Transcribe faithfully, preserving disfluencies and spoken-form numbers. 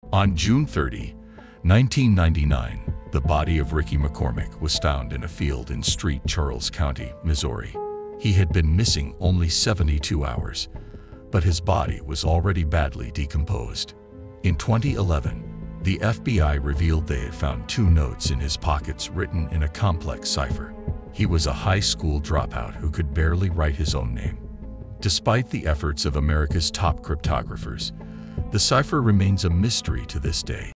On June thirtieth, nineteen ninety-nine, the body of Ricky McCormick was found in a field in Street Charles County, Missouri. He had been missing only seventy-two hours, but his body was already badly decomposed. In twenty eleven, the F B I revealed they had found two notes in his pockets written in a complex cipher. He was a high school dropout who could barely write his own name. Despite the efforts of America's top cryptographers, the cipher remains a mystery to this day.